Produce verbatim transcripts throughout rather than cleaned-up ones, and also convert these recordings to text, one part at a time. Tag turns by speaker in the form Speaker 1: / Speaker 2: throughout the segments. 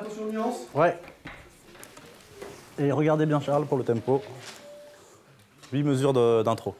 Speaker 1: attention aux nuances.
Speaker 2: Ouais. Et regardez bien Charles pour le tempo. huit mesures d'intro.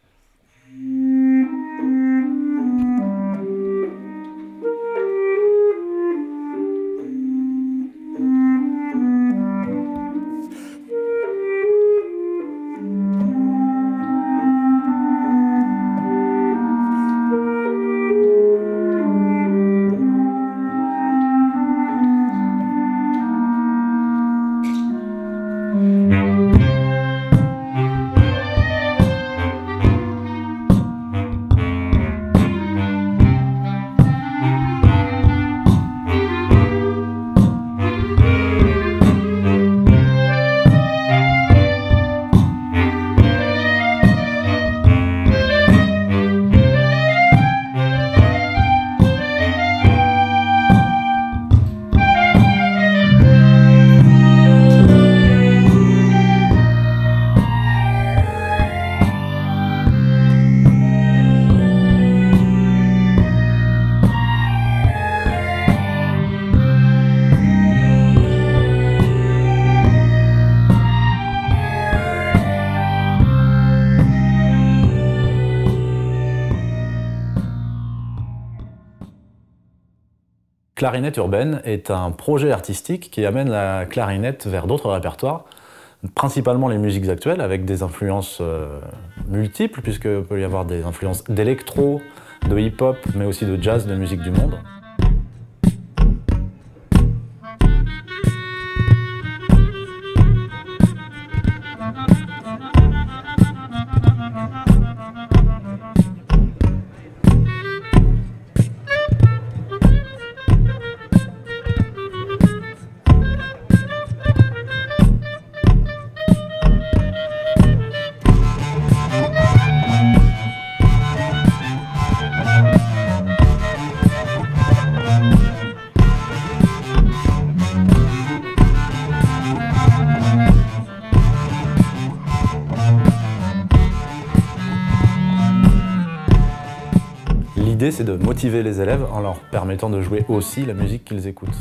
Speaker 2: Clarinette urbaine est un projet artistique qui amène la clarinette vers d'autres répertoires, principalement les musiques actuelles, avec des influences euh, multiples, puisqu'il peut y avoir des influences d'électro, de hip-hop, mais aussi de jazz, de musique du monde. L'idée, c'est de motiver les élèves en leur permettant de jouer aussi la musique qu'ils écoutent.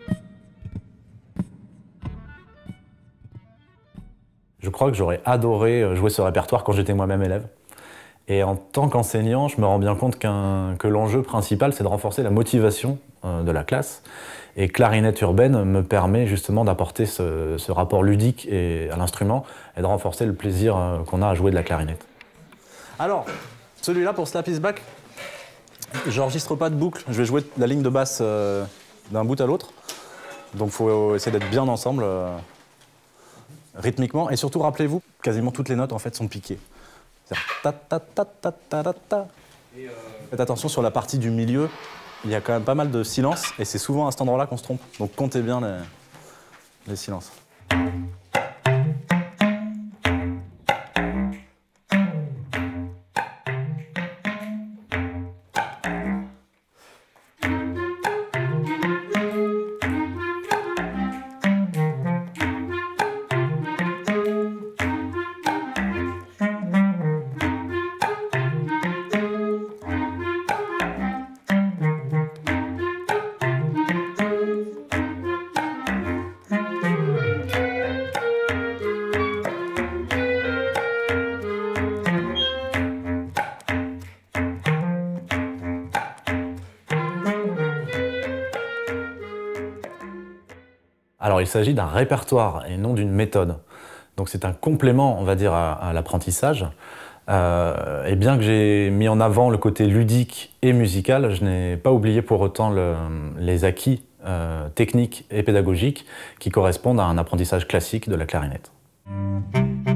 Speaker 2: Je crois que j'aurais adoré jouer ce répertoire quand j'étais moi-même élève. Et en tant qu'enseignant, je me rends bien compte qu'un, que l'enjeu principal, c'est de renforcer la motivation euh, de la classe. Et Clarinette urbaine me permet justement d'apporter ce, ce rapport ludique et, à l'instrument et de renforcer le plaisir euh, qu'on a à jouer de la clarinette. Alors, celui-là pour Slap Is Back, j'enregistre pas de boucle, je vais jouer la ligne de basse euh, d'un bout à l'autre. Donc il faut essayer d'être bien ensemble, euh, rythmiquement. Et surtout, rappelez-vous, quasiment toutes les notes en fait sont piquées. Ta, ta, ta, ta, ta, ta, ta. Et euh... Faites attention sur la partie du milieu, il y a quand même pas mal de silence et c'est souvent à cet endroit-là qu'on se trompe. Donc comptez bien les, les silences. Alors il s'agit d'un répertoire et non d'une méthode. Donc c'est un complément, on va dire, à, à l'apprentissage. Euh, et bien que j'ai mis en avant le côté ludique et musical, je n'ai pas oublié pour autant le, les acquis euh, techniques et pédagogiques qui correspondent à un apprentissage classique de la clarinette.